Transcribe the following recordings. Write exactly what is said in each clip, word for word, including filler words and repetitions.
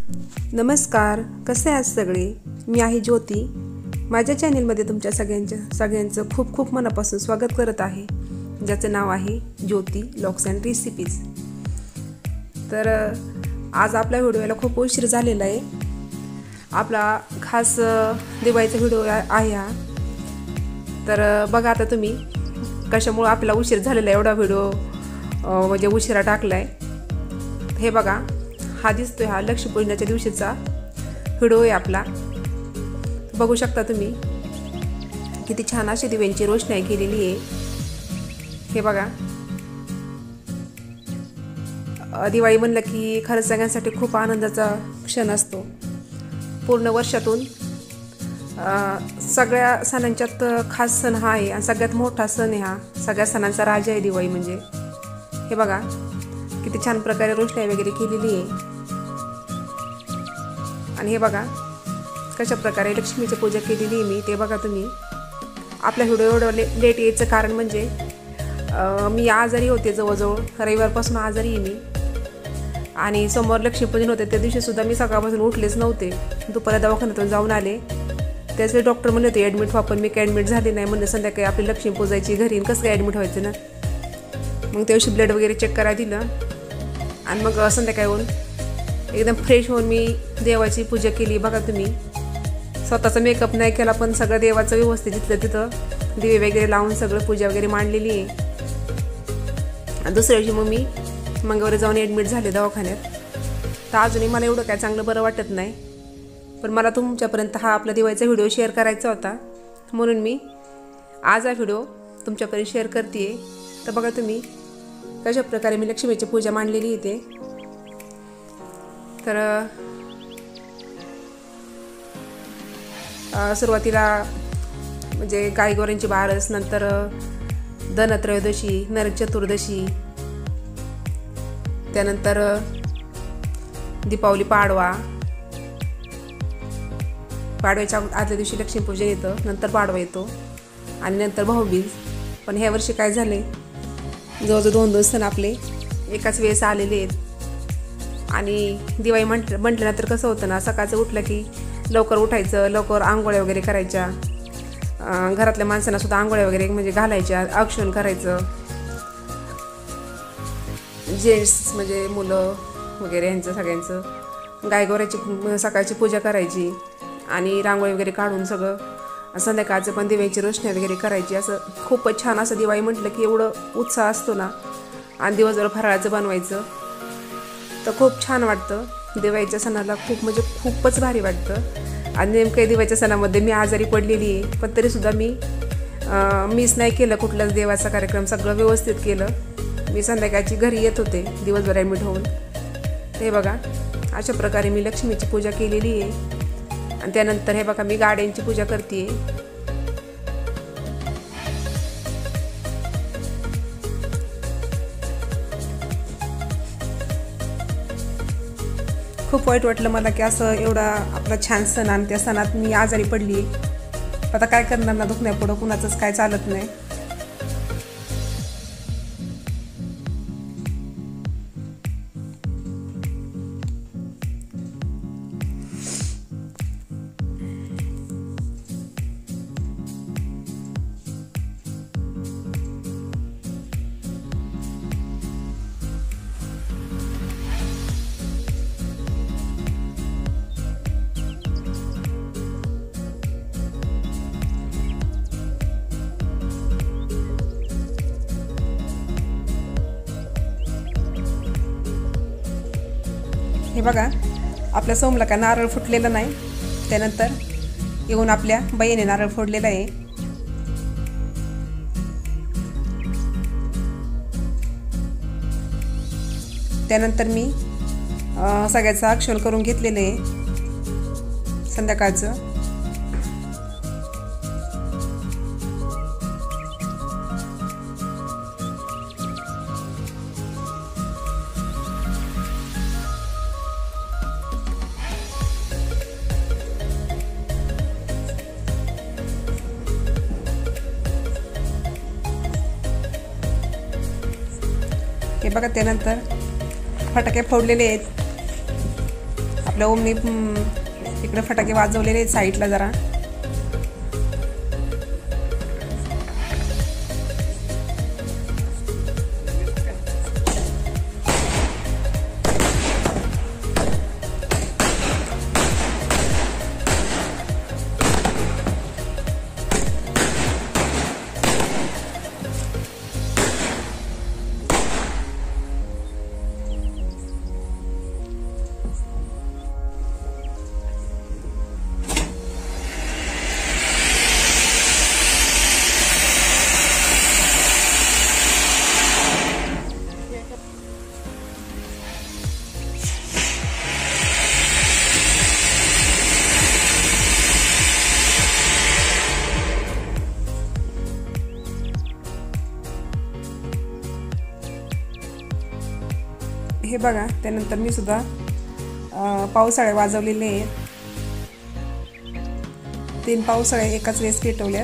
नमस्कार, कसे आहात सगळे? मी आहे ज्योती. माझ्या चॅनेलमध्ये तुमच्या सगळ्यांच्या सगळ्यांचं खूप खूप मनापासून स्वागत करत आहे, ज्याचं नाव आहे ज्योती लॉक्स अँड रेसिपीज. तर आज आपल्या व्हिडिओला खूप उशीर झालेला आहे. आपला खास दिवाळीचा व्हिडिओ आहे हा. तर बघा आता तुम्ही कशामुळे आपला उशीर झालेला एवढा व्हिडिओ म्हणजे उशिरा टाकला आहे. हे बघा, हा दिसतोय हा लक्ष्मीपूजनाच्या दिवशीचा व्हिडिओ आहे आपला. बघू शकता तुम्ही किती छान अशी दिव्यांची रोषणाई केलेली आहे. हे बघा, दिवाळी म्हणलं की खरंच सगळ्यांसाठी खूप आनंदाचा क्षण असतो. पूर्ण वर्षातून सगळ्या सणांच्यात खास सण हा आहे आणि सगळ्यात मोठा सण आहे हा. सगळ्या सणांचा राजा आहे दिवाळी म्हणजे. हे बघा किती छान प्रकारे रोषणाई वगैरे केलेली आहे. आणि हे बघा कशा प्रकारे लक्ष्मीची पूजा केलेली आहे मी, ते बघा तुम्ही. आपला व्हिडिओ एवढं ले लेट यायचं कारण म्हणजे मी आजारी होते, जवळजवळ रविवारपासून आजारी आहे मी. आणि समोर लक्ष्मीपूजन होते त्या दिवशीसुद्धा मी सकाळपासून उठलेच नव्हते. दुपारी दवाखान्यातून जाऊन आले. त्याचवेळी डॉक्टर म्हणले होते ॲडमिट व्हा, पण मी काय ॲडमिट झाले नाही. म्हणलं संध्याकाळी आपली लक्ष्मी पूजायची घरी, कसं काय ॲडमिट व्हायचं ना. मग त्या दिवशी ब्लड वगैरे चेक करायला दिलं आणि मग संध्याकाळी होऊन एकदम फ्रेश होऊन मी देवाची पूजा केली. बघा तुम्ही, स्वतःचा मेकअप नाही केला पण सगळं देवाचं व्यवस्थित तिथलं तिथं दिवे वगैरे लावून सगळं पूजा वगैरे मांडलेली आहे. आणि दुसऱ्या दिवशी मग मी मंगळवारी जाऊन ॲडमिट झाले दवाखान्यात. तर अजूनही मला एवढं काय चांगलं बरं वाटत नाही, पण मला तुमच्यापर्यंत हा आपला दिवाळीचा व्हिडिओ शेअर करायचा होता, म्हणून मी आज हा व्हिडिओ तुमच्यापर्यंत शेअर करते आहे. तर बघा तुम्ही कशा प्रकारे मी लक्ष्मीची पूजा मांडलेली इथे. तर सुरुवातीला म्हणजे गायगोऱ्यांची बारस, नंतर धनत्रयोदशी, नरक चतुर्दशी, त्यानंतर दीपावली, पाडवा. पाडव्याच्या आदल्या दिवशी लक्ष्मीपूजन येतं, नंतर पाडवा येतो आणि नंतर भाऊबीज. पण ह्या वर्षी काय झाले, जवळजवळ दोन दोन सण आपले एकाच वेळेस आलेले आहेत. आणि दिवाळी म्हटलं म्हटल्यानंतर कसं होतं ना, सकाळचं उठलं की लवकर उठायचं, लवकर आंघोळ्या वगैरे करायच्या, घरातल्या माणसांना सुद्धा आंघोळ्या वगैरे म्हणजे घालायच्या, औक्षण करायचं. जेंट्स म्हणजे मुलं वगैरे यांचं सगळ्यांचं गायगोऱ्याची सकाळची पूजा करायची आणि रांगोळी वगैरे काढून सगळं संध्याकाळचं पण दिव्याची रोषणाई वगैरे करायची. असं खूपच छान असं दिवाळी म्हटलं की एवढं उत्साह असतो ना. आणि दिवसभर फराळाचं बनवायचं तर खूप छान वाटतं. दिवाळीच्या सणाला खूप म्हणजे खूपच भारी वाटतं. आणि नेमकं दिवाळीच्या सणामध्ये मी आजारी पडलेली आहे, पण तरीसुद्धा मी मिस नाही केलं कुठलाच देवाचा कार्यक्रम, सगळं व्यवस्थित केलं. मी संध्याकाळची घरी येत होते दिवसभर ॲडमिट होऊन. हे बघा अशा प्रकारे मी लक्ष्मीची पूजा केलेली आहे. आणि त्यानंतर हे बघा मी गाड्यांची पूजा करते. खूप वाईट वाटलं मला की असं एवढा आपला छान सण आणि त्या सणात मी आजारी पडली. आता काय करणार ना, दुखण्यापुढं कुणाचंच काय चालत नाही. हे बघा आपल्या सोमला का नारळ फुटलेलं नाही. त्यानंतर येऊन आपल्या बाईने नारळ फोडलेला आहे. त्यानंतर मी सगळ्याचं औक्षण करून घेतलेलं आहे संध्याकाळचं. हे बघा त्यानंतर फटाके फोडलेले आहेत. आपल्या ओमने इकडे फटाके वाजवलेले आहेत साईडला जरा. हे बघा, त्यानंतर मी सुद्धा पावसाळे वाजवलेले आहेत. तीन पावसाळे एकाच वेळेस पेटवल्या.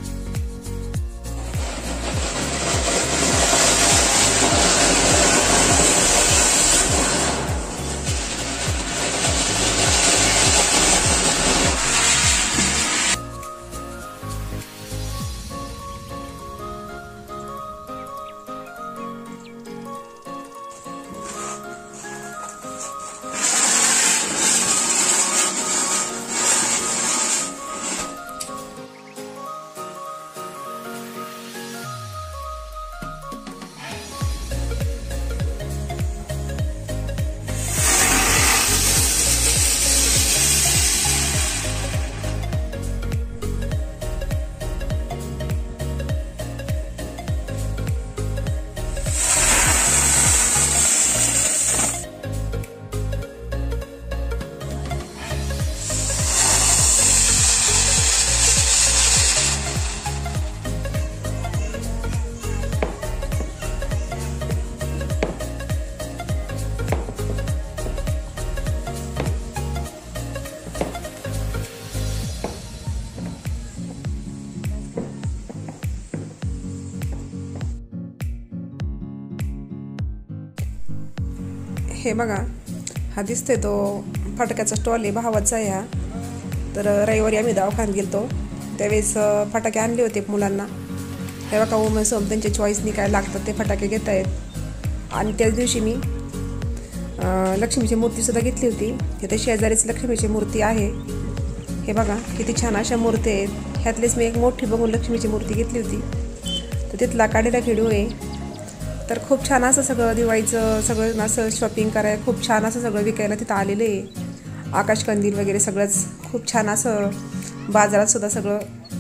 हे बघा, हा दिसतोय तो फटाक्याचा स्टॉल आहे, भावाचा आहे हा. तर रविवारी आम्ही दवाखान्यात गेलतो, त्यावेळेस फटाके आणले होते मुलांना. हे बघा, ओम सोम त्यांच्या चॉईसनी काय लागतात ते फटाके घेत आहेत. आणि त्याच दिवशी मी लक्ष्मीची मूर्तीसुद्धा घेतली होती. तिथे शेजारीच लक्ष्मीची मूर्ती आहे. हे बघा किती छान अशा मूर्ती आहेत. ह्यातलीच मी एक मोठी बघून लक्ष्मीची मूर्ती घेतली होती. तर तिथला काढलेला व्हिडिओ आहे. तर खूप छान असं सगळं दिवाळीचं सगळं असं शॉपिंग करायला खूप छान असं सगळं विकायला तिथं आलेलं आहे. आकाशकंदील वगैरे सगळंच खूप छान असं बाजारातसुद्धा सगळं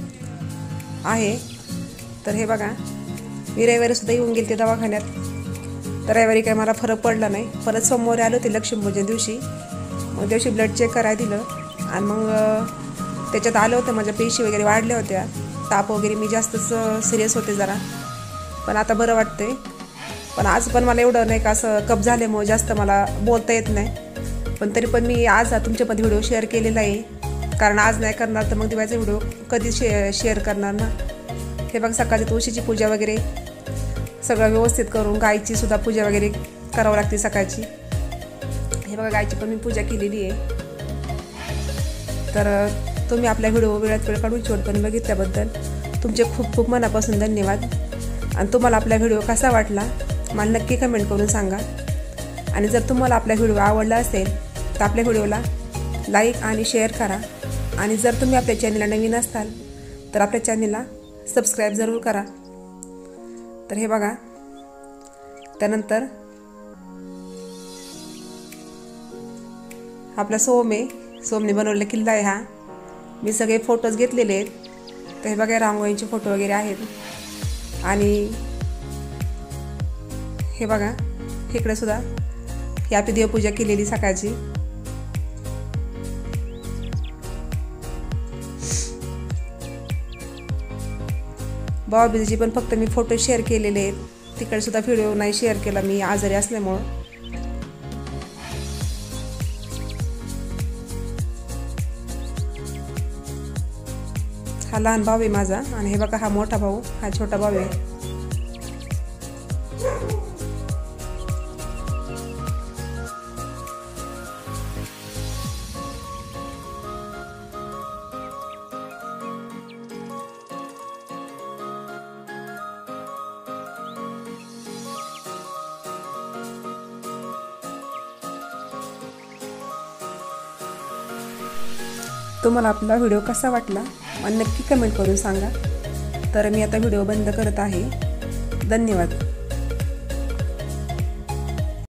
आहे. तर हे बघा, मी रविवारीसुद्धा येऊन गेले ते दवाखान्यात. तर रविवारी काय मला फरक पडला नाही. परत सोमवारी आलो ते लक्ष्मीपूजन दिवशी. मग दिवशी ब्लड चेक करायला दिलं आणि मग त्याच्यात आलं होतं माझ्या पेशी वगैरे वाढल्या होत्या. ताप वगैरे मी जास्तच सिरियस होते जरा, पण आता बरं वाटते. पण आज पण मला एवढं नाही का असं कप झाल्यामुळे जास्त मला बोलता येत नाही. पण तरी पण मी आज तुमच्यामध्ये व्हिडिओ शेअर केलेला आहे, कारण आज नाही करणार तर मग दिवाळीचा व्हिडिओ कधी शे शेअर करणार ना. हे बघ, सकाळची तुळशीची पूजा वगैरे सगळं व्यवस्थित करून गायची सुद्धा पूजा वगैरे करावं लागते सकाळची. हे बघा, गायची पण मी पूजा केलेली आहे. तर तुम्ही आपला व्हिडिओ वेळात वेळ काढून शेवटपर्यंत बघितल्याबद्दल तुमचे खूप खूप मनापासून धन्यवाद. आणि तुम्हाला आपला व्हिडिओ कसा वाटला मला नक्की कमेंट करून सांगा. आणि जर तुम्हाला आपला व्हिडिओ आवडला असेल तर आपल्या व्हिडिओला लाईक आणि शेअर करा. आणि जर तुम्ही आपल्या चॅनलला नवीन असाल तर आपल्या चॅनलला सबस्क्राईब जरूर करा. तर हे बघा, त्यानंतर आपला सोम आहे. सोमने बनवलेला किल्ला आहे हा. मी सगळे फोटोज घेतलेले आहेत. तर हे बघा, रांगोळीचे फोटो वगैरे आहेत. आणि हे बघा, इकडे सुद्धा ही आपली देवपूजा केलेली सकाळची. भाऊबीजेची पण फक्त मी फोटो शेअर केलेले आहेत. तिकडे सुद्धा व्हिडिओ नाही शेअर केला मी आजारी असल्यामुळं. हा लहान भाऊ आहे माझा. आणि हे बघा, हा मोठा भाऊ, हा छोटा भाऊ आहे. तुम्हाला आपला व्हिडिओ कसा वाटला मला नक्की कमेंट करून सांगा. तर मी आता व्हिडिओ बंद करत आहे. धन्यवाद.